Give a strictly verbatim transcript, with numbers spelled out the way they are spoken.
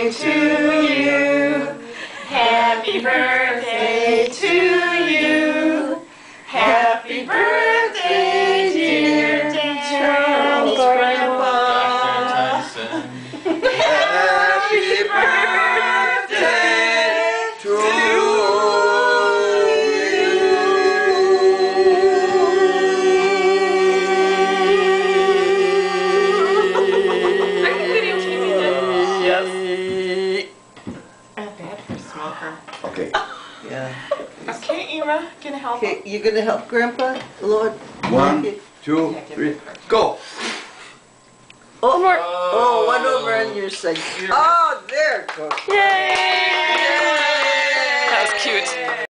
birthday to you. Happy birthday to you. Happy birthday, dear Charles Grandpa. Happy birthday to Yes. Not bad for a smoker. Okay. Yeah. Okay, Ira, gonna help him? Okay, you gonna help Grandpa, Lord? One, Okay. two, three, go! Oh, more. Oh, one over on your side. Oh, there it goes. Yay! Yay! That was cute.